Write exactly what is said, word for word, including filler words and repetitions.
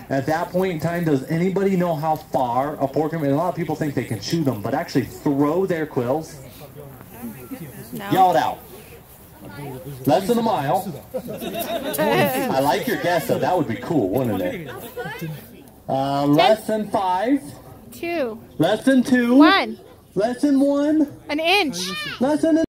At that point in time, does anybody know how far a porcupine, a lot of people think they can shoot them, but actually throw their quills? No. Yell it out. Less than a mile. I like your guess though, that would be cool, wouldn't it? Uh, less than five. Two. Less than two. One. Less than one. An inch. Less than an